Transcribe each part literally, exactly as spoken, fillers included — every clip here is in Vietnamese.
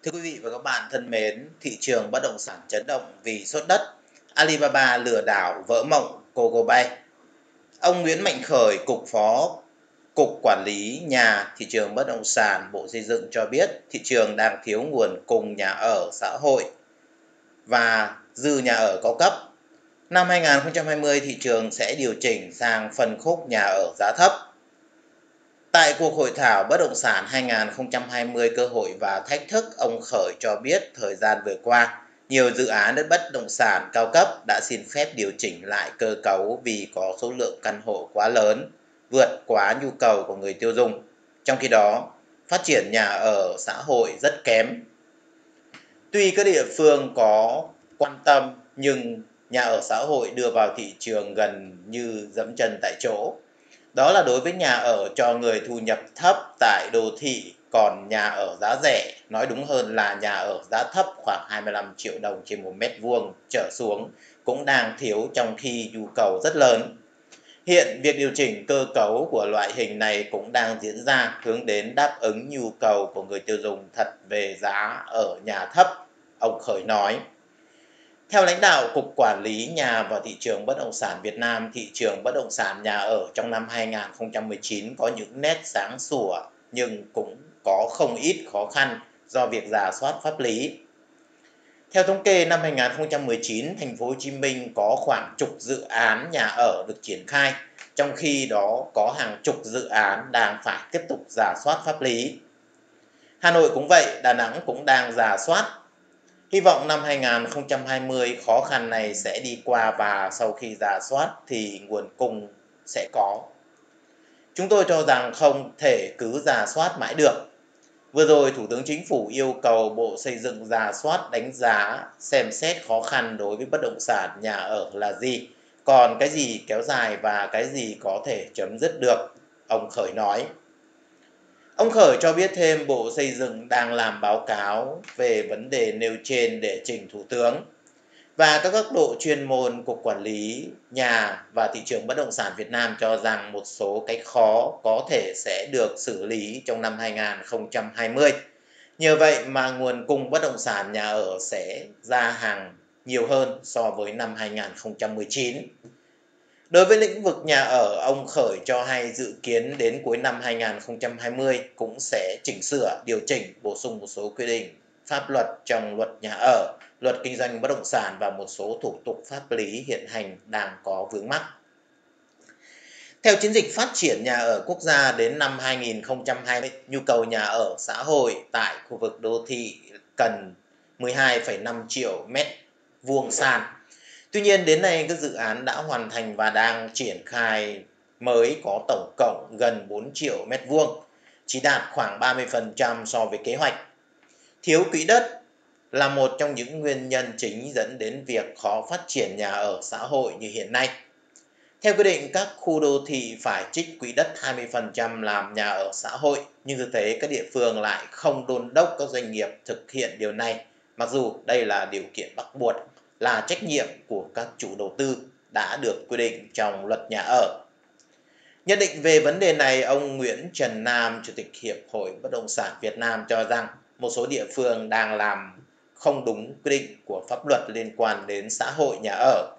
Thưa quý vị và các bạn thân mến, thị trường bất động sản chấn động vì sốt đất, Alibaba lừa đảo vỡ mộng Coco Bay. Ông Nguyễn Mạnh Khởi, Cục Phó Cục Quản lý Nhà, Thị trường Bất động sản, Bộ Xây dựng cho biết thị trường đang thiếu nguồn cung nhà ở xã hội và dư nhà ở cao cấp. Năm hai nghìn không trăm hai mươi, thị trường sẽ điều chỉnh sang phân khúc nhà ở giá thấp. Tại cuộc hội thảo Bất động sản hai nghìn không trăm hai mươi cơ hội và thách thức, ông Khởi cho biết thời gian vừa qua, nhiều dự án đất bất động sản cao cấp đã xin phép điều chỉnh lại cơ cấu vì có số lượng căn hộ quá lớn, vượt quá nhu cầu của người tiêu dùng. Trong khi đó, phát triển nhà ở xã hội rất kém. Tuy các địa phương có quan tâm nhưng nhà ở xã hội đưa vào thị trường gần như dẫm chân tại chỗ. Đó là đối với nhà ở cho người thu nhập thấp tại đô thị, còn nhà ở giá rẻ, nói đúng hơn là nhà ở giá thấp khoảng hai mươi lăm triệu đồng trên một mét vuông trở xuống cũng đang thiếu trong khi nhu cầu rất lớn. Hiện việc điều chỉnh cơ cấu của loại hình này cũng đang diễn ra hướng đến đáp ứng nhu cầu của người tiêu dùng thật về giá ở nhà thấp, ông Khởi nói. Theo lãnh đạo Cục Quản lý Nhà và Thị trường Bất động sản Việt Nam, thị trường bất động sản nhà ở trong năm hai nghìn không trăm mười chín có những nét sáng sủa nhưng cũng có không ít khó khăn do việc rà soát pháp lý. Theo thống kê năm hai nghìn không trăm mười chín, thành phố Hồ Chí Minh có khoảng chục dự án nhà ở được triển khai, trong khi đó có hàng chục dự án đang phải tiếp tục rà soát pháp lý. Hà Nội cũng vậy, Đà Nẵng cũng đang rà soát. Hy vọng năm hai nghìn không trăm hai mươi khó khăn này sẽ đi qua và sau khi rà soát thì nguồn cung sẽ có. Chúng tôi cho rằng không thể cứ rà soát mãi được. Vừa rồi, Thủ tướng Chính phủ yêu cầu Bộ Xây dựng rà soát, đánh giá, xem xét khó khăn đối với bất động sản nhà ở là gì, còn cái gì kéo dài và cái gì có thể chấm dứt được, ông Khởi nói. Ông Khởi cho biết thêm Bộ Xây dựng đang làm báo cáo về vấn đề nêu trên để trình Thủ tướng. Và các góc độ chuyên môn, Cục Quản lý Nhà và Thị trường Bất động sản Việt Nam cho rằng một số cái khó có thể sẽ được xử lý trong năm hai nghìn không trăm hai mươi. Nhờ vậy mà nguồn cung bất động sản nhà ở sẽ ra hàng nhiều hơn so với năm hai nghìn không trăm mười chín. Đối với lĩnh vực nhà ở, ông Khởi cho hay dự kiến đến cuối năm hai nghìn không trăm hai mươi cũng sẽ chỉnh sửa, điều chỉnh, bổ sung một số quy định pháp luật trong luật nhà ở, luật kinh doanh bất động sản và một số thủ tục pháp lý hiện hành đang có vướng mắc. Theo chiến dịch phát triển nhà ở quốc gia đến năm hai nghìn không trăm hai mươi, nhu cầu nhà ở xã hội tại khu vực đô thị cần mười hai phẩy năm triệu mét vuông sàn. Tuy nhiên, đến nay các dự án đã hoàn thành và đang triển khai mới có tổng cộng gần bốn triệu mét vuông, chỉ đạt khoảng ba mươi phần trăm so với kế hoạch. Thiếu quỹ đất là một trong những nguyên nhân chính dẫn đến việc khó phát triển nhà ở xã hội như hiện nay. Theo quy định, các khu đô thị phải trích quỹ đất hai mươi phần trăm làm nhà ở xã hội, nhưng thực tế các địa phương lại không đôn đốc các doanh nghiệp thực hiện điều này, mặc dù đây là điều kiện bắt buộc, là trách nhiệm của các chủ đầu tư đã được quy định trong luật nhà ở. Nhận định về vấn đề này, ông Nguyễn Trần Nam, Chủ tịch Hiệp hội Bất động sản Việt Nam cho rằng một số địa phương đang làm không đúng quy định của pháp luật liên quan đến xã hội nhà ở.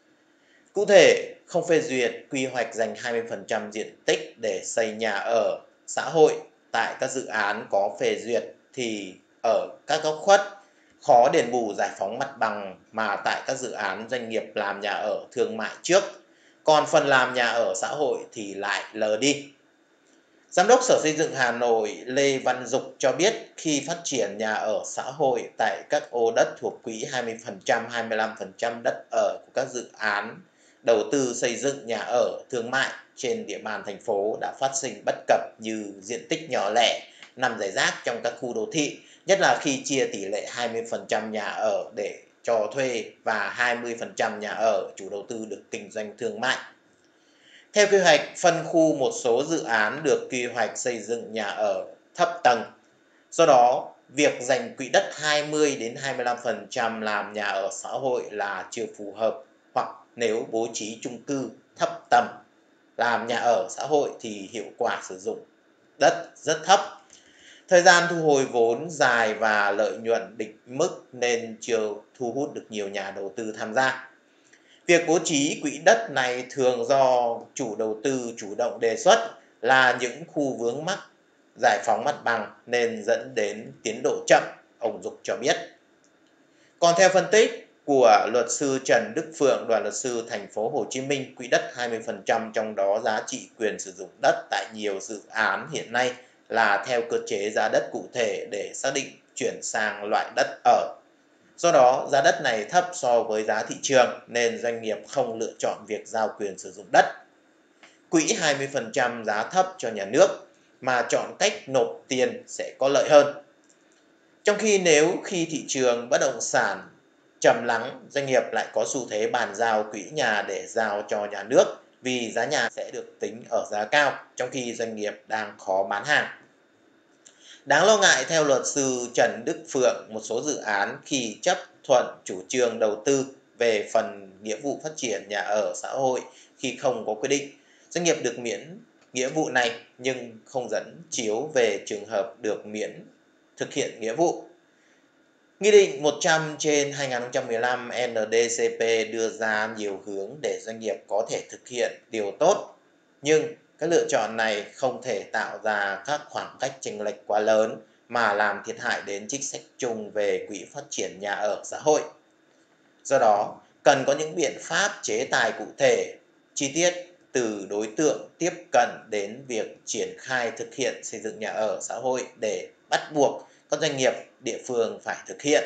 Cụ thể, không phê duyệt quy hoạch dành hai mươi phần trăm diện tích để xây nhà ở xã hội tại các dự án có phê duyệt thì ở các góc khuất, khó đền bù giải phóng mặt bằng mà tại các dự án doanh nghiệp làm nhà ở thương mại trước, còn phần làm nhà ở xã hội thì lại lờ đi. Giám đốc Sở Xây dựng Hà Nội Lê Văn Dục cho biết khi phát triển nhà ở xã hội tại các ô đất thuộc quỹ hai mươi phần trăm, hai mươi lăm phần trăm đất ở của các dự án đầu tư xây dựng nhà ở thương mại trên địa bàn thành phố đã phát sinh bất cập như diện tích nhỏ lẻ, nằm rải rác trong các khu đô thị, nhất là khi chia tỷ lệ hai mươi phần trăm nhà ở để cho thuê và hai mươi phần trăm nhà ở chủ đầu tư được kinh doanh thương mại. Theo quy hoạch, phân khu một số dự án được quy hoạch xây dựng nhà ở thấp tầng. Do đó, việc dành quỹ đất hai mươi đến hai mươi lăm phần trăm làm nhà ở xã hội là chưa phù hợp, hoặc nếu bố trí chung cư thấp tầng làm nhà ở xã hội thì hiệu quả sử dụng đất rất thấp. Thời gian thu hồi vốn dài và lợi nhuận định mức nên chưa thu hút được nhiều nhà đầu tư tham gia. Việc bố trí quỹ đất này thường do chủ đầu tư chủ động đề xuất là những khu vướng mắc giải phóng mặt bằng nên dẫn đến tiến độ chậm, ông Dục cho biết. Còn theo phân tích của luật sư Trần Đức Phượng, đoàn luật sư thành phố Hồ Chí Minh, quỹ đất hai mươi phần trăm trong đó giá trị quyền sử dụng đất tại nhiều dự án hiện nay là theo cơ chế giá đất cụ thể để xác định chuyển sang loại đất ở. Do đó, giá đất này thấp so với giá thị trường nên doanh nghiệp không lựa chọn việc giao quyền sử dụng đất. Quỹ hai mươi phần trăm giá thấp cho nhà nước mà chọn cách nộp tiền sẽ có lợi hơn. Trong khi nếu khi thị trường bất động sản trầm lắng, doanh nghiệp lại có xu thế bàn giao quỹ nhà để giao cho nhà nước vì giá nhà sẽ được tính ở giá cao, trong khi doanh nghiệp đang khó bán hàng. Đáng lo ngại theo luật sư Trần Đức Phượng, một số dự án khi chấp thuận chủ trương đầu tư về phần nghĩa vụ phát triển nhà ở xã hội khi không có quy định, doanh nghiệp được miễn nghĩa vụ này nhưng không dẫn chiếu về trường hợp được miễn thực hiện nghĩa vụ. Nghị định một trăm trên hai nghìn không trăm mười lăm N D C P đưa ra nhiều hướng để doanh nghiệp có thể thực hiện điều tốt, nhưng các lựa chọn này không thể tạo ra các khoảng cách chênh lệch quá lớn mà làm thiệt hại đến chính sách chung về quỹ phát triển nhà ở xã hội. Do đó, cần có những biện pháp chế tài cụ thể, chi tiết từ đối tượng tiếp cận đến việc triển khai thực hiện xây dựng nhà ở xã hội để bắt buộc các doanh nghiệp địa phương phải thực hiện.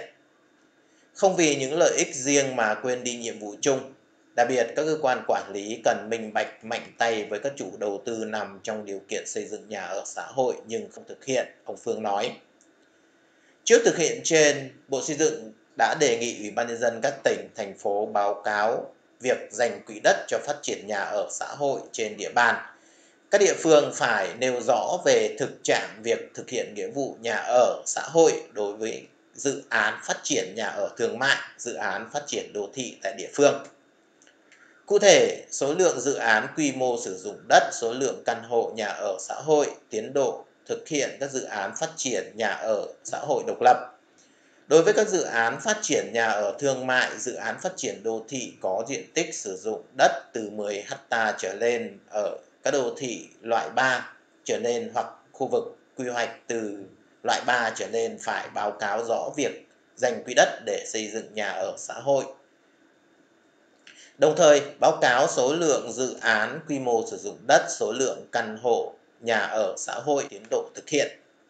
Không vì những lợi ích riêng mà quên đi nhiệm vụ chung. Đặc biệt, các cơ quan quản lý cần minh bạch mạnh tay với các chủ đầu tư nằm trong điều kiện xây dựng nhà ở xã hội nhưng không thực hiện, ông Phương nói. Trước thực hiện trên, Bộ Xây dựng đã đề nghị Ủy ban nhân dân các tỉnh, thành phố báo cáo việc dành quỹ đất cho phát triển nhà ở xã hội trên địa bàn. Các địa phương phải nêu rõ về thực trạng việc thực hiện nghĩa vụ nhà ở xã hội đối với dự án phát triển nhà ở thương mại, dự án phát triển đô thị tại địa phương. Cụ thể, số lượng dự án quy mô sử dụng đất, số lượng căn hộ nhà ở xã hội, tiến độ thực hiện các dự án phát triển nhà ở xã hội độc lập. Đối với các dự án phát triển nhà ở thương mại, dự án phát triển đô thị có diện tích sử dụng đất từ mười héc ta trở lên ở các đô thị loại ba trở lên hoặc khu vực quy hoạch từ loại ba trở lên phải báo cáo rõ việc dành quỹ đất để xây dựng nhà ở xã hội. Đồng thời, báo cáo số lượng dự án quy mô sử dụng đất, số lượng căn hộ nhà ở xã hội, tiến độ thực hiện.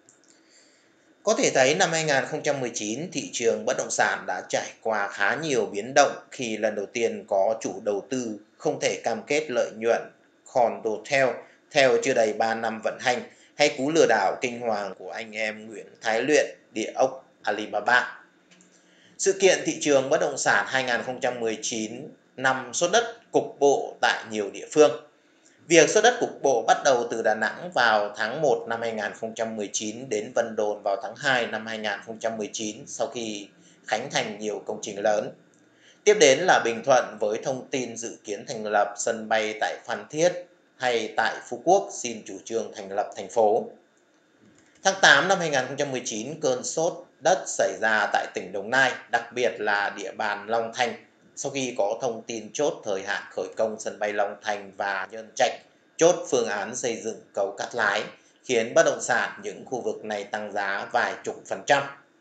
Có thể thấy năm hai nghìn không trăm mười chín, thị trường bất động sản đã trải qua khá nhiều biến động khi lần đầu tiên có chủ đầu tư không thể cam kết lợi nhuận condotel theo chưa đầy ba năm vận hành, hay cú lừa đảo kinh hoàng của anh em Nguyễn Thái Luyện, địa ốc Alibaba. Sự kiện thị trường bất động sản hai nghìn không trăm mười chín năm sốt đất cục bộ tại nhiều địa phương. Việc sốt đất cục bộ bắt đầu từ Đà Nẵng vào tháng một năm hai nghìn không trăm mười chín đến Vân Đồn vào tháng hai năm hai nghìn không trăm mười chín sau khi khánh thành nhiều công trình lớn. Tiếp đến là Bình Thuận với thông tin dự kiến thành lập sân bay tại Phan Thiết, hay tại Phú Quốc xin chủ trương thành lập thành phố. Tháng tám năm hai nghìn không trăm mười chín, cơn sốt đất xảy ra tại tỉnh Đồng Nai, đặc biệt là địa bàn Long Thành, sau khi có thông tin chốt thời hạn khởi công sân bay Long Thành và Nhơn Trạch, chốt phương án xây dựng cầu Cát Lái, khiến bất động sản những khu vực này tăng giá vài chục phần trăm.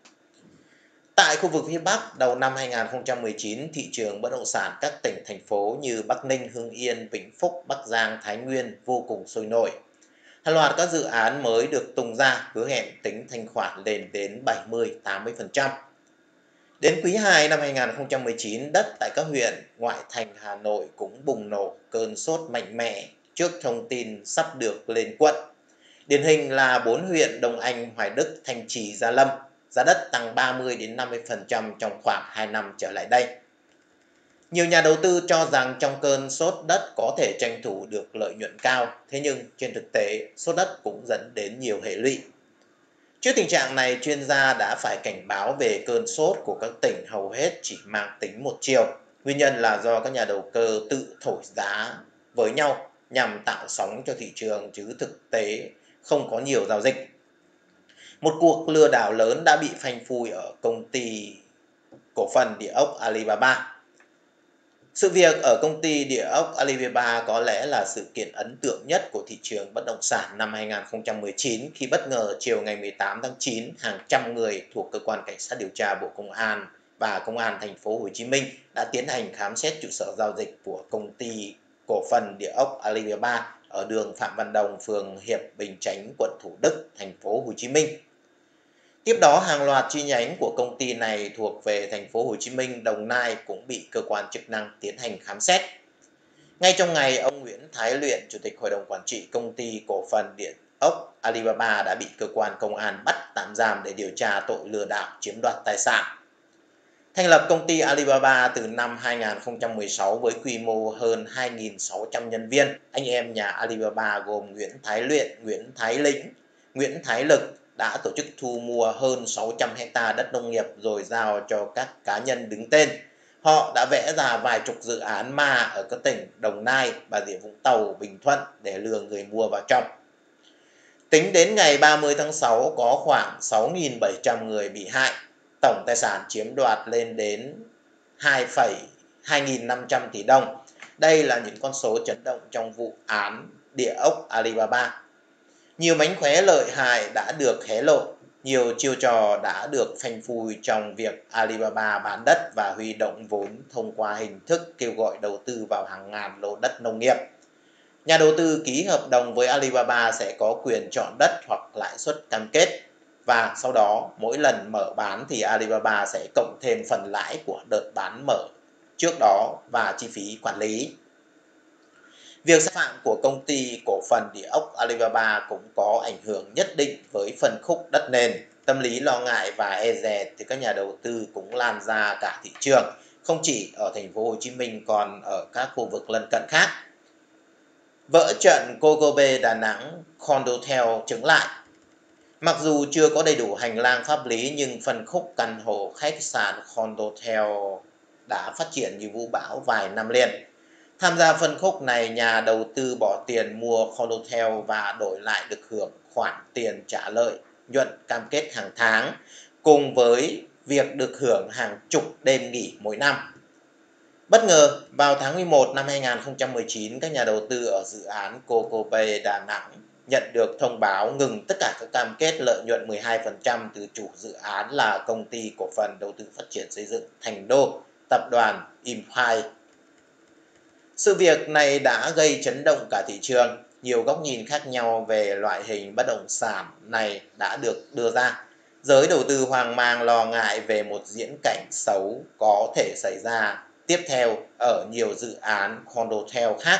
Tại khu vực phía Bắc, đầu năm hai nghìn không trăm mười chín, thị trường bất động sản các tỉnh, thành phố như Bắc Ninh, Hưng Yên, Vĩnh Phúc, Bắc Giang, Thái Nguyên vô cùng sôi nổi. Hàng loạt các dự án mới được tung ra hứa hẹn tính thanh khoản lên đến bảy mươi đến tám mươi phần trăm. Đến quý hai năm hai nghìn không trăm mười chín, đất tại các huyện ngoại thành Hà Nội cũng bùng nổ cơn sốt mạnh mẽ trước thông tin sắp được lên quận. Điển hình là bốn huyện Đông Anh, Hoài Đức, Thanh Trì, Gia Lâm, giá đất tăng ba mươi đến năm mươi phần trăm trong khoảng hai năm trở lại đây. Nhiều nhà đầu tư cho rằng trong cơn sốt đất có thể tranh thủ được lợi nhuận cao, thế nhưng trên thực tế, sốt đất cũng dẫn đến nhiều hệ lụy. Trước tình trạng này, chuyên gia đã phải cảnh báo về cơn sốt của các tỉnh hầu hết chỉ mang tính một chiều. Nguyên nhân là do các nhà đầu cơ tự thổi giá với nhau nhằm tạo sóng cho thị trường chứ thực tế không có nhiều giao dịch. Một cuộc lừa đảo lớn đã bị phanh phui ở công ty cổ phần địa ốc Alibaba. Sự việc ở công ty địa ốc Alibaba có lẽ là sự kiện ấn tượng nhất của thị trường bất động sản năm hai nghìn không trăm mười chín khi bất ngờ chiều ngày mười tám tháng chín, hàng trăm người thuộc cơ quan cảnh sát điều tra Bộ Công an và Công an thành phố Hồ Chí Minh đã tiến hành khám xét trụ sở giao dịch của công ty cổ phần địa ốc Alibaba ở đường Phạm Văn Đồng, phường Hiệp Bình Chánh, quận Thủ Đức, thành phố Hồ Chí Minh. Tiếp đó, hàng loạt chi nhánh của công ty này thuộc về thành phố Hồ Chí Minh, Đồng Nai cũng bị cơ quan chức năng tiến hành khám xét. Ngay trong ngày, ông Nguyễn Thái Luyện, Chủ tịch Hội đồng Quản trị công ty cổ phần địa ốc Alibaba đã bị cơ quan công an bắt tạm giam để điều tra tội lừa đảo chiếm đoạt tài sản. Thành lập công ty Alibaba từ năm hai nghìn không trăm mười sáu với quy mô hơn hai nghìn sáu trăm nhân viên, anh em nhà Alibaba gồm Nguyễn Thái Luyện, Nguyễn Thái Lĩnh, Nguyễn Thái Lực đã tổ chức thu mua hơn sáu trăm ha đất nông nghiệp rồi giao cho các cá nhân đứng tên. Họ đã vẽ ra vài chục dự án ma ở các tỉnh Đồng Nai, Bà Rịa Vũng Tàu, Bình Thuận để lừa người mua vào trong. Tính đến ngày ba mươi tháng sáu, có khoảng sáu nghìn bảy trăm người bị hại, tổng tài sản chiếm đoạt lên đến hai nghìn năm trăm tỷ đồng. Đây là những con số chấn động trong vụ án địa ốc Alibaba. Nhiều mánh khóe lợi hại đã được hé lộ, nhiều chiêu trò đã được phanh phui trong việc Alibaba bán đất và huy động vốn thông qua hình thức kêu gọi đầu tư vào hàng ngàn lô đất nông nghiệp. Nhà đầu tư ký hợp đồng với Alibaba sẽ có quyền chọn đất hoặc lãi suất cam kết, và sau đó mỗi lần mở bán thì Alibaba sẽ cộng thêm phần lãi của đợt bán mở trước đó và chi phí quản lý. Việc sai phạm của công ty cổ phần địa ốc Alibaba cũng có ảnh hưởng nhất định với phân khúc đất nền. Tâm lý lo ngại và e dè từ các nhà đầu tư cũng lan ra cả thị trường, không chỉ ở thành phố Hồ Chí Minh còn ở các khu vực lân cận khác. Vỡ trận Coco Bay Đà Nẵng, Condotel chứng lại. Mặc dù chưa có đầy đủ hành lang pháp lý nhưng phân khúc căn hộ khách sạn Condotel đã phát triển như vũ bão vài năm liền. Tham gia phân khúc này, nhà đầu tư bỏ tiền mua Condotel và đổi lại được hưởng khoản tiền trả lợi nhuận cam kết hàng tháng, cùng với việc được hưởng hàng chục đêm nghỉ mỗi năm. Bất ngờ, vào tháng mười một năm hai nghìn không trăm mười chín, các nhà đầu tư ở dự án Coco Bay Đà Nẵng nhận được thông báo ngừng tất cả các cam kết lợi nhuận mười hai phần trăm từ chủ dự án là công ty cổ phần đầu tư phát triển xây dựng Thành Đô, tập đoàn Empire. Sự việc này đã gây chấn động cả thị trường. Nhiều góc nhìn khác nhau về loại hình bất động sản này đã được đưa ra. Giới đầu tư hoang mang lo ngại về một diễn cảnh xấu có thể xảy ra tiếp theo ở nhiều dự án Condotel khác.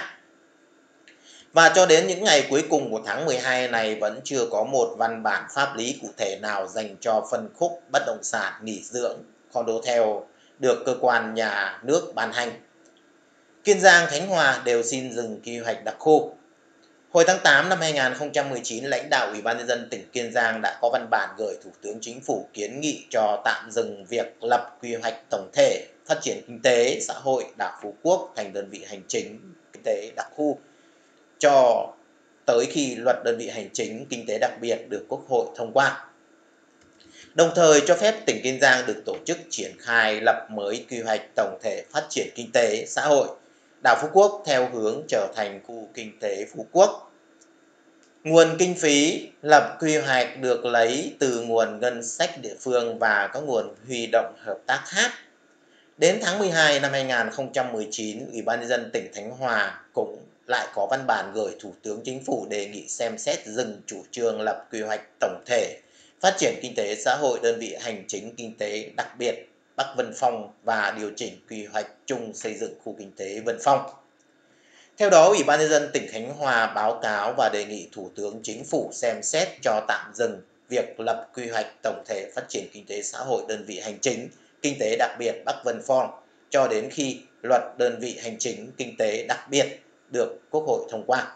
Và cho đến những ngày cuối cùng của tháng mười hai này vẫn chưa có một văn bản pháp lý cụ thể nào dành cho phân khúc bất động sản nghỉ dưỡng Condotel được cơ quan nhà nước ban hành. Kiên Giang, Khánh Hòa đều xin dừng quy hoạch đặc khu. Hồi tháng tám năm hai nghìn không trăm mười chín, lãnh đạo Ủy ban nhân dân tỉnh Kiên Giang đã có văn bản gửi Thủ tướng Chính phủ kiến nghị cho tạm dừng việc lập quy hoạch tổng thể phát triển kinh tế xã hội đảo Phú Quốc thành đơn vị hành chính kinh tế đặc khu cho tới khi luật đơn vị hành chính kinh tế đặc biệt được Quốc hội thông qua. Đồng thời cho phép tỉnh Kiên Giang được tổ chức triển khai lập mới quy hoạch tổng thể phát triển kinh tế xã hội đảo Phú Quốc theo hướng trở thành khu kinh tế Phú Quốc. Nguồn kinh phí lập quy hoạch được lấy từ nguồn ngân sách địa phương và các nguồn huy động hợp tác khác. Đến tháng mười hai năm hai nghìn không trăm mười chín, Ủy ban nhân dân tỉnh Khánh Hòa cũng lại có văn bản gửi Thủ tướng Chính phủ đề nghị xem xét dừng chủ trương lập quy hoạch tổng thể phát triển kinh tế xã hội đơn vị hành chính kinh tế đặc biệt Bắc Vân Phong và điều chỉnh quy hoạch chung xây dựng khu kinh tế Vân Phong. Theo đó, Ủy ban nhân dân tỉnh Khánh Hòa báo cáo và đề nghị Thủ tướng Chính phủ xem xét cho tạm dừng việc lập quy hoạch tổng thể phát triển kinh tế xã hội đơn vị hành chính kinh tế đặc biệt Bắc Vân Phong cho đến khi luật đơn vị hành chính kinh tế đặc biệt được Quốc hội thông qua.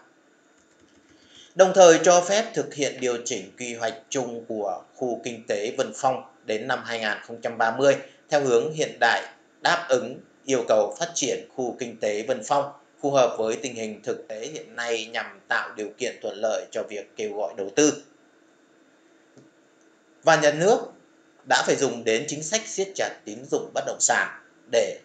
Đồng thời cho phép thực hiện điều chỉnh quy hoạch chung của khu kinh tế Vân Phong đến năm hai nghìn không trăm ba mươi theo hướng hiện đại, đáp ứng yêu cầu phát triển khu kinh tế Vân Phong phù hợp với tình hình thực tế hiện nay nhằm tạo điều kiện thuận lợi cho việc kêu gọi đầu tư. và nhà nước đã phải dùng đến chính sách siết chặt tín dụng bất động sản để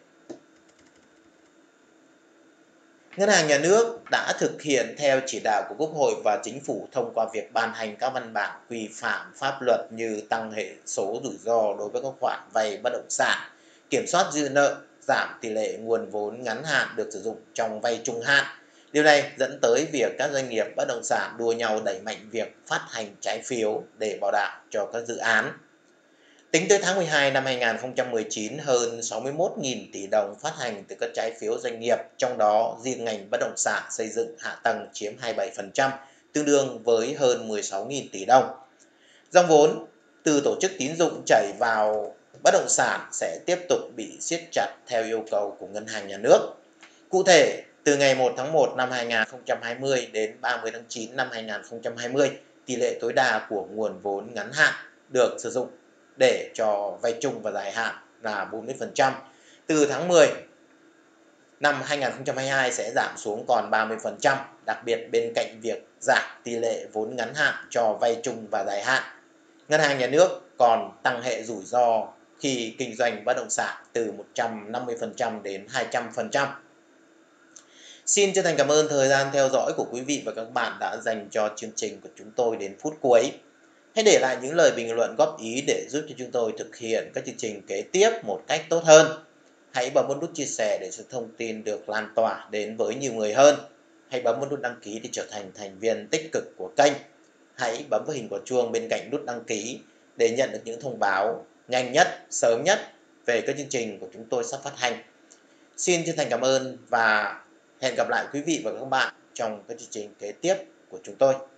Ngân hàng Nhà nước đã thực hiện theo chỉ đạo của Quốc hội và Chính phủ thông qua việc ban hành các văn bản quy phạm pháp luật như tăng hệ số rủi ro đối với các khoản vay bất động sản, kiểm soát dư nợ, giảm tỷ lệ nguồn vốn ngắn hạn được sử dụng trong vay trung hạn. Điều này dẫn tới việc các doanh nghiệp bất động sản đua nhau đẩy mạnh việc phát hành trái phiếu để bảo đảm cho các dự án. Tính tới tháng mười hai năm hai nghìn không trăm mười chín, hơn sáu mươi mốt nghìn tỷ đồng phát hành từ các trái phiếu doanh nghiệp, trong đó riêng ngành bất động sản xây dựng hạ tầng chiếm hai mươi bảy phần trăm, tương đương với hơn mười sáu nghìn tỷ đồng. Dòng vốn từ tổ chức tín dụng chảy vào bất động sản sẽ tiếp tục bị siết chặt theo yêu cầu của Ngân hàng Nhà nước. Cụ thể, từ ngày một tháng một năm hai nghìn không trăm hai mươi đến ba mươi tháng chín năm hai nghìn không trăm hai mươi, tỷ lệ tối đa của nguồn vốn ngắn hạn được sử dụng để cho vay chung và dài hạn là bốn mươi phần trăm. Từ tháng mười năm hai nghìn không trăm hai mươi hai sẽ giảm xuống còn ba mươi phần trăm, đặc biệt bên cạnh việc giảm tỷ lệ vốn ngắn hạn cho vay chung và dài hạn, Ngân hàng Nhà nước còn tăng hệ rủi ro khi kinh doanh bất động sản từ một trăm năm mươi phần trăm đến hai trăm phần trăm. Xin chân thành cảm ơn thời gian theo dõi của quý vị và các bạn đã dành cho chương trình của chúng tôi đến phút cuối. Hãy để lại những lời bình luận góp ý để giúp cho chúng tôi thực hiện các chương trình kế tiếp một cách tốt hơn. Hãy bấm vào nút chia sẻ để cho thông tin được lan tỏa đến với nhiều người hơn. Hãy bấm vào nút đăng ký để trở thành thành viên tích cực của kênh. Hãy bấm vào hình quả chuông bên cạnh nút đăng ký để nhận được những thông báo nhanh nhất, sớm nhất về các chương trình của chúng tôi sắp phát hành. Xin chân thành cảm ơn và hẹn gặp lại quý vị và các bạn trong các chương trình kế tiếp của chúng tôi.